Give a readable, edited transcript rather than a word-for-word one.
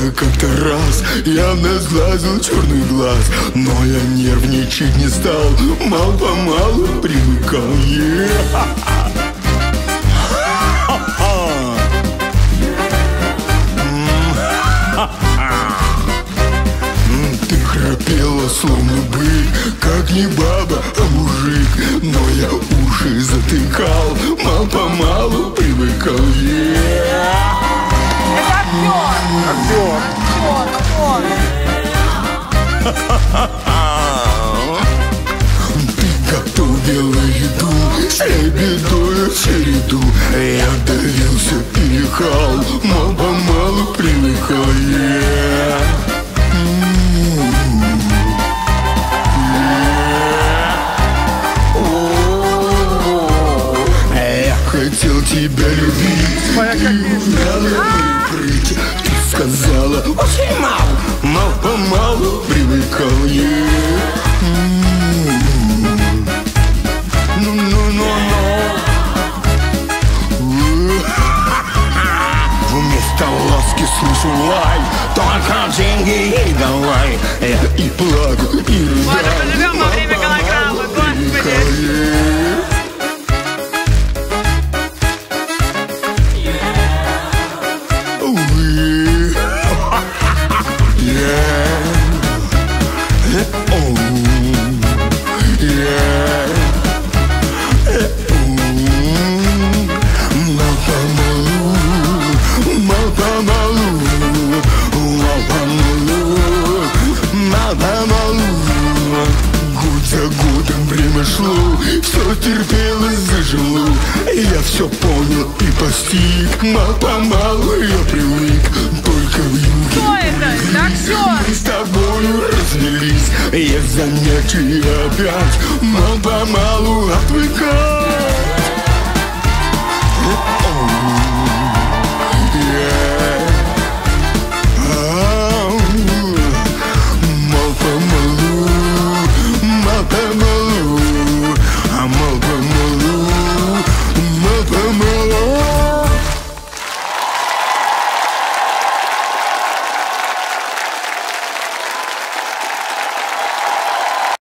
как-то раз я сглазил черный глаз, но я нервничать не стал, мало-помалу привыкал. Ты храпела, словно бык, как не баба, а мужик, но я уши затыкал, мало-помалу привыкал. Это актер. Ты готовила еду, слебедуя череду, я давился, перехал, мало-помалу привыкал. Я хотел тебя любить, ты умела прикрыть. Ты сказала очень мало, мало-помалу привыкал. Вместо ласки слышу лай, только деньги ей давай. Я и плачу, и рыдаю. Ладно, поживем во время голограммы, господи. Год за годом время шло, все терпелось, зажило. Я все понял и постиг, мало-помалу я привык. Только в юге Кто это? Так все. мы с тобою развелись. Я занятия опять, мало-помалу отвыкал.